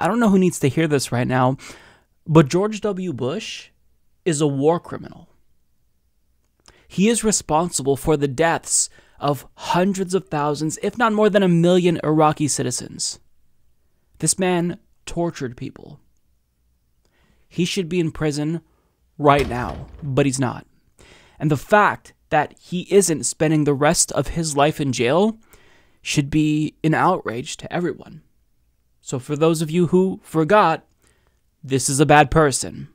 I don't know who needs to hear this right now, but George W. Bush is a war criminal. He is responsible for the deaths of hundreds of thousands, if not more than 1 million Iraqi citizens. This man tortured people. He should be in prison right now, but he's not. And the fact that he isn't spending the rest of his life in jail should be an outrage to everyone. So for those of you who forgot, this is a bad person.